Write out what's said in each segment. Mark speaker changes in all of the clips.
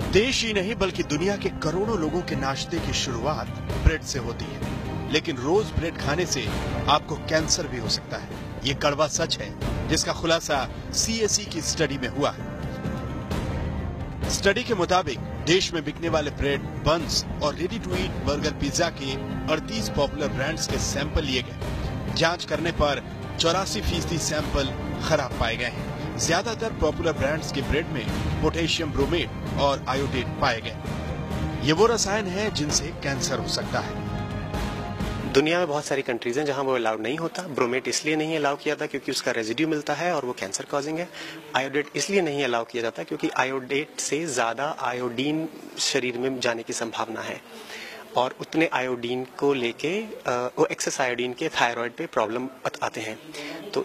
Speaker 1: देश ही नहीं बल्कि दुनिया के करोड़ों लोगों के नाश्ते की शुरुआत ब्रेड से होती है, लेकिन रोज ब्रेड खाने से आपको कैंसर भी हो सकता है। ये कड़वा सच है, जिसका खुलासा CAC की स्टडी में हुआ है। स्टडी के मुताबिक देश में बिकने वाले ब्रेड, बन्स और ready to eat burger, pizza के 38 पॉपुलर ब्रांड्स के सैंपल लिए गए। जांच करने पर 84% सैंपल खराब पाए गए हैं। ज्यादातर पॉपुलर ब्रांड्स के ब्रेड में पोटेशियम ब्रोमेट और आयोडीन पाए गए। ये वो रसायन है जिनसे कैंसर हो सकता है।
Speaker 2: दुनिया में बहुत सारी कंट्रीज हैं जहां वो अलाउड नहीं होता। ब्रोमेट इसलिए नहीं अलाउ किया था क्योंकि उसका रेजिड्यू मिलता है और वो कैंसर कॉजिंग है। आयोडेट इसलिए नहीं अलाउ किया जाता क्योंकि आयोडेट से ज्यादा आयोडीन शरीर में जाने की संभावना है और उतने आयोडीन को लेके वो एक्सेस आयोडीन के थायराइड पे प्रॉब्लम आते हैं। तो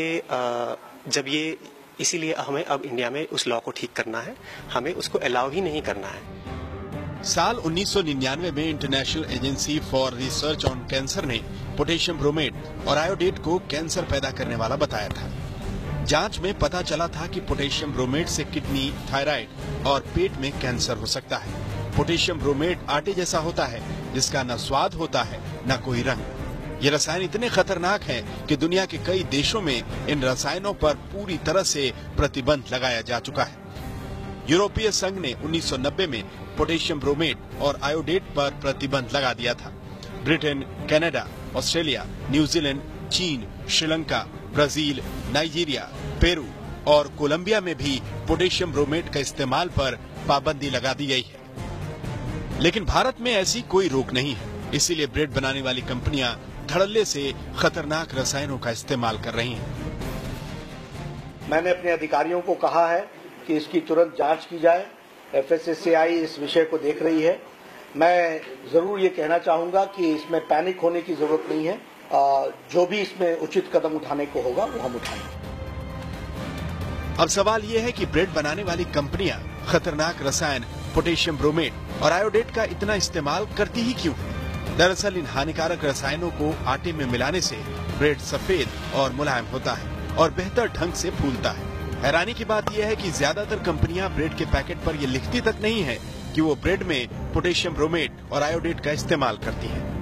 Speaker 2: इसीलिए हमें अब इंडिया में उस लॉ को ठीक करना है, हमें उसको अलाउ ही नहीं करना है।
Speaker 1: साल 1999 में International Agency for Research on Cancer ने पोटेशियम ब्रोमेट और आयोडेट को कैंसर पैदा करने वाला बताया था। जांच में पता चला था कि पोटेशियम ब्रोमेट से किडनी, थायराइड और पेट में कैंसर हो सकता है। पोटेशियम ब्रोमेट आटे जैसा होता है, जिसका न स्वाद होता है न कोई रंग। ये रसायन इतने खतरनाक हैं कि दुनिया के कई देशों में इन रसायनों पर पूरी तरह से प्रतिबंध लगाया जा चुका है। यूरोपीय संघ ने 1990 में पोटेशियम ब्रोमेट और आयोडेट पर प्रतिबंध लगा दिया था। ब्रिटेन, कनाडा, ऑस्ट्रेलिया, न्यूजीलैंड, चीन, श्रीलंका, ब्राजील, नाइजीरिया, पेरू और कोलंबिया में भी पोटेशियम ब्रोमेट का इस्तेमाल पर पाबंदी लगा दी गई है। लेकिन भारत में ऐसी कोई रोक नहीं है, इसीलिए ब्रेड बनाने वाली कंपनियां धड़ल्ले से खतरनाक रसायनों का इस्तेमाल कर रही हैं।
Speaker 3: मैंने अपने अधिकारियों को कहा है कि इसकी तुरंत जांच की जाए। FSSAI इस विषय को देख रही है। मैं जरूर ये कहना चाहूंगा कि इसमें पैनिक होने की जरूरत नहीं है। जो भी इसमें उचित कदम उठाने को होगा वो हम उठाएंगे।
Speaker 1: अब सवाल ये है कि ब्रेड बनाने वाली कंपनियां खतरनाक रसायन पोटेशियम ब्रोमेट और आयोडेट का इतना इस्तेमाल करती ही क्यों है? दरअसल इन हानिकारक रसायनों को आटे में मिलाने से ब्रेड सफेद और मुलायम होता है और बेहतर ढंग से फूलता है। हैरानी की बात यह है कि ज्यादातर कंपनियां ब्रेड के पैकेट पर ये लिखती तक नहीं है कि वो ब्रेड में पोटेशियम ब्रोमेट और आयोडेट का इस्तेमाल करती हैं।